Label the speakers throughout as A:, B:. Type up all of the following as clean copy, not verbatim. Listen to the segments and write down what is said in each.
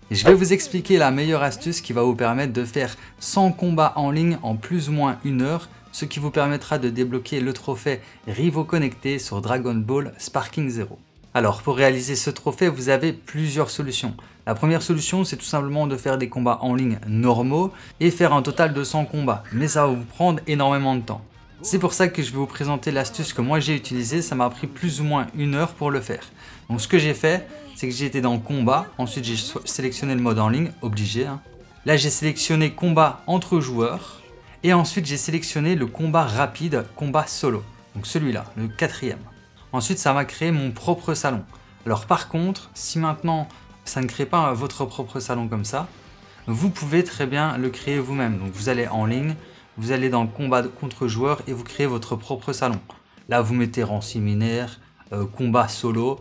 A: Et je vais vous expliquer la meilleure astuce qui va vous permettre de faire 100 combats en ligne en plus ou moins 1 heure, ce qui vous permettra de débloquer le trophée Rivaux Connectés sur Dragon Ball Sparking Zero. Alors pour réaliser ce trophée, vous avez plusieurs solutions. La première solution, c'est tout simplement de faire des combats en ligne normaux et faire un total de 100 combats, mais ça va vous prendre énormément de temps. C'est pour ça que je vais vous présenter l'astuce que moi j'ai utilisée, ça m'a pris plus ou moins 1 heure pour le faire. Donc ce que j'ai fait, c'est que j'ai été dans combat, ensuite j'ai sélectionné le mode en ligne, obligé. Là j'ai sélectionné combat entre joueurs et ensuite j'ai sélectionné le combat rapide, combat solo. Donc celui-là, le 4e. Ensuite ça m'a créé mon propre salon. Alors par contre, si maintenant ça ne crée pas votre propre salon comme ça, vous pouvez très bien le créer vous-même. Donc vous allez en ligne, vous allez dans le combat contre joueurs et vous créez votre propre salon. Là vous mettez rang similaire, combat solo.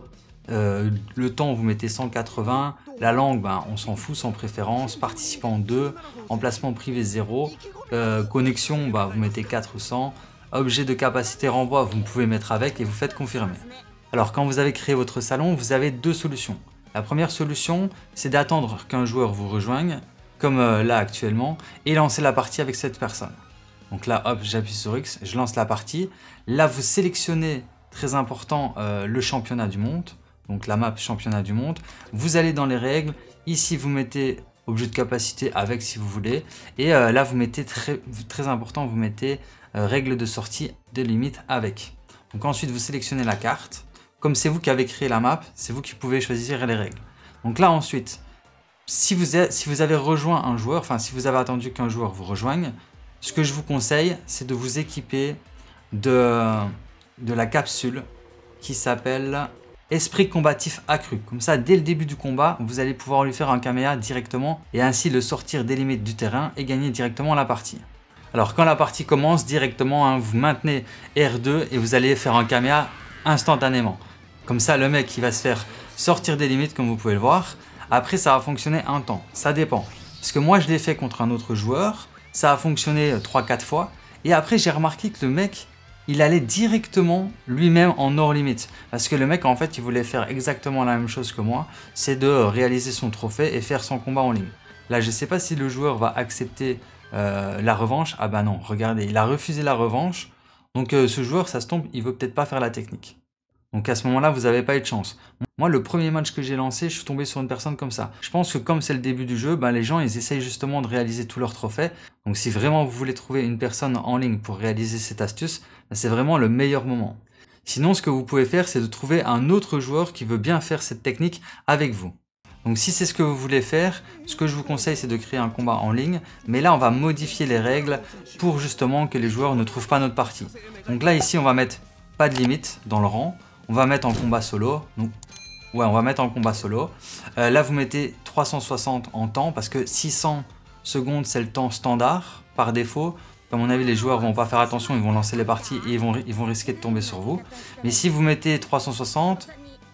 A: Le temps vous mettez 180, la langue on s'en fout sans préférence, participant 2, emplacement privé 0, connexion vous mettez 400, objet de capacité renvoi vous pouvez mettre avec et vous faites confirmer. Alors quand vous avez créé votre salon, vous avez 2 solutions. La première solution c'est d'attendre qu'un joueur vous rejoigne, comme là actuellement, et lancer la partie avec cette personne. Donc là hop, j'appuie sur X, je lance la partie, là vous sélectionnez, très important, le championnat du monde. Donc la map championnat du monde, vous allez dans les règles, ici vous mettez objet de capacité avec si vous voulez, et là vous mettez très important, vous mettez règles de sortie de limite avec. Donc ensuite vous sélectionnez la carte, comme c'est vous qui avez créé la map, c'est vous qui pouvez choisir les règles. Donc là ensuite, si vous avez rejoint un joueur, enfin si vous avez attendu qu'un joueur vous rejoigne, ce que je vous conseille c'est de vous équiper de la capsule qui s'appelle Esprit combatif accru. Comme ça, dès le début du combat, vous allez pouvoir lui faire un Kameha directement et ainsi le sortir des limites du terrain et gagner directement la partie. Alors quand la partie commence directement, vous maintenez R2 et vous allez faire un Kameha instantanément. Comme ça, le mec il va se faire sortir des limites comme vous pouvez le voir. Après, ça va fonctionner un temps. Ça dépend. Parce que moi, je l'ai fait contre un autre joueur. Ça a fonctionné 3-4 fois. Et après, j'ai remarqué que le mec, il allait directement lui-même en hors limite. Parce que le mec, en fait, il voulait faire exactement la même chose que moi. C'est de réaliser son trophée et faire son combat en ligne. Là, je ne sais pas si le joueur va accepter la revanche. Ah bah non, regardez, il a refusé la revanche. Donc ce joueur, ça se tombe, il veut peut-être pas faire la technique. Donc à ce moment-là, vous n'avez pas eu de chance. Moi, le premier match que j'ai lancé, je suis tombé sur une personne comme ça. Je pense que comme c'est le début du jeu, les gens, ils essayent justement de réaliser tous leurs trophées. Donc si vraiment vous voulez trouver une personne en ligne pour réaliser cette astuce, c'est vraiment le meilleur moment. Sinon, ce que vous pouvez faire, c'est de trouver un autre joueur qui veut bien faire cette technique avec vous. Donc si c'est ce que vous voulez faire, ce que je vous conseille, c'est de créer un combat en ligne. Mais là, on va modifier les règles pour justement que les joueurs ne trouvent pas notre partie. Donc là, ici, on va mettre pas de limite dans le rang. On va mettre en combat solo. Donc, ouais, on va mettre en combat solo. Là, vous mettez 360 en temps parce que 600 secondes, c'est le temps standard par défaut. À mon avis, les joueurs vont pas faire attention, ils vont lancer les parties et ils vont risquer de tomber sur vous. Mais si vous mettez 360,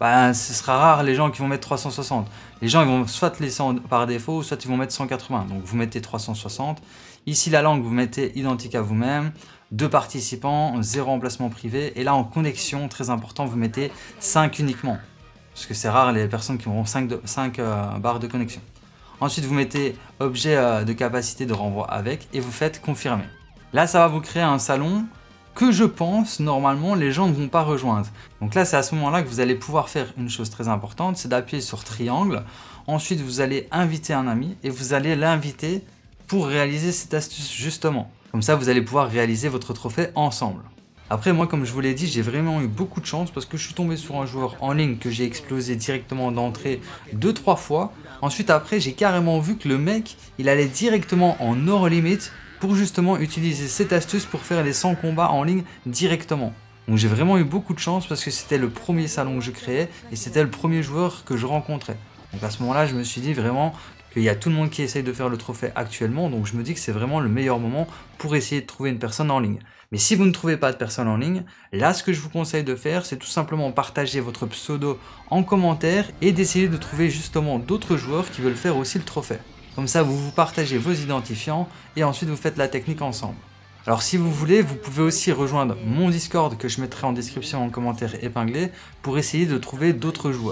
A: ce sera rare les gens qui vont mettre 360. Les gens ils vont soit laisser par défaut, soit ils vont mettre 180. Donc vous mettez 360. Ici, la langue, vous mettez identique à vous-même. 2 participants, 0 emplacement privé. Et là, en connexion, très important, vous mettez 5 uniquement. Parce que c'est rare les personnes qui auront 5 barres de connexion. Ensuite, vous mettez objet de capacité de renvoi avec et vous faites confirmer. Là, ça va vous créer un salon que je pense, normalement, les gens ne vont pas rejoindre. Donc là, c'est à ce moment-là que vous allez pouvoir faire une chose très importante, c'est d'appuyer sur triangle. Ensuite, vous allez inviter un ami et vous allez l'inviter pour réaliser cette astuce justement. Comme ça, vous allez pouvoir réaliser votre trophée ensemble. Après, moi, comme je vous l'ai dit, j'ai vraiment eu beaucoup de chance parce que je suis tombé sur un joueur en ligne que j'ai explosé directement d'entrée 2-3 fois. Ensuite, après, j'ai carrément vu que le mec, il allait directement en hors limite pour justement utiliser cette astuce pour faire les 100 combats en ligne directement. Donc j'ai vraiment eu beaucoup de chance parce que c'était le premier salon que je créais et c'était le premier joueur que je rencontrais. Donc à ce moment-là, je me suis dit vraiment qu'il y a tout le monde qui essaye de faire le trophée actuellement, donc je me dis que c'est vraiment le meilleur moment pour essayer de trouver une personne en ligne. Mais si vous ne trouvez pas de personne en ligne, là ce que je vous conseille de faire, c'est tout simplement partager votre pseudo en commentaire et d'essayer de trouver justement d'autres joueurs qui veulent faire aussi le trophée. Comme ça, vous partagez vos identifiants et ensuite vous faites la technique ensemble. Alors si vous voulez, vous pouvez aussi rejoindre mon Discord que je mettrai en description en commentaire épinglé pour essayer de trouver d'autres joueurs.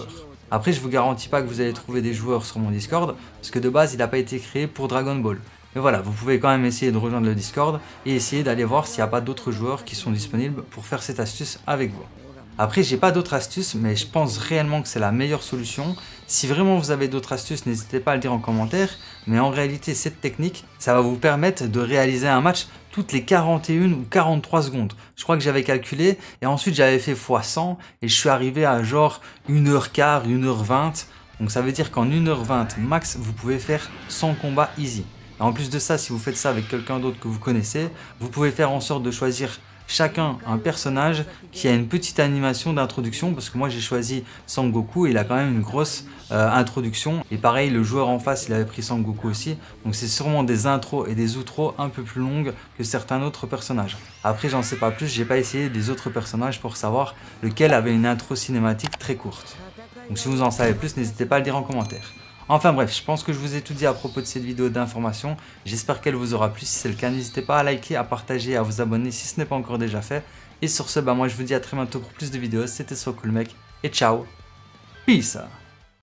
A: Après, je vous garantis pas que vous allez trouver des joueurs sur mon Discord, parce que de base, il n'a pas été créé pour Dragon Ball. Mais voilà, vous pouvez quand même essayer de rejoindre le Discord et essayer d'aller voir s'il n'y a pas d'autres joueurs qui sont disponibles pour faire cette astuce avec vous. Après, j'ai pas d'autres astuces, mais je pense réellement que c'est la meilleure solution. Si vraiment vous avez d'autres astuces, n'hésitez pas à le dire en commentaire. Mais en réalité, cette technique, ça va vous permettre de réaliser un match toutes les 41 ou 43 secondes. Je crois que j'avais calculé et ensuite j'avais fait x100 et je suis arrivé à genre 1h15, 1h20. Donc ça veut dire qu'en 1h20 max, vous pouvez faire 100 combats easy. Et en plus de ça, si vous faites ça avec quelqu'un d'autre que vous connaissez, vous pouvez faire en sorte de choisir chacun un personnage qui a une petite animation d'introduction, parce que moi j'ai choisi Sangoku et il a quand même une grosse introduction, et pareil le joueur en face il avait pris Sangoku aussi, donc c'est sûrement des intros et des outros un peu plus longues que certains autres personnages. Après j'en sais pas plus, j'ai pas essayé des autres personnages pour savoir lequel avait une intro cinématique très courte. Donc si vous en savez plus, n'hésitez pas à le dire en commentaire. Enfin bref, je pense que je vous ai tout dit à propos de cette vidéo d'information. J'espère qu'elle vous aura plu. Si c'est le cas, n'hésitez pas à liker, à partager et à vous abonner si ce n'est pas encore déjà fait. Et sur ce, moi je vous dis à très bientôt pour plus de vidéos. C'était SoCoolMec et ciao. Peace.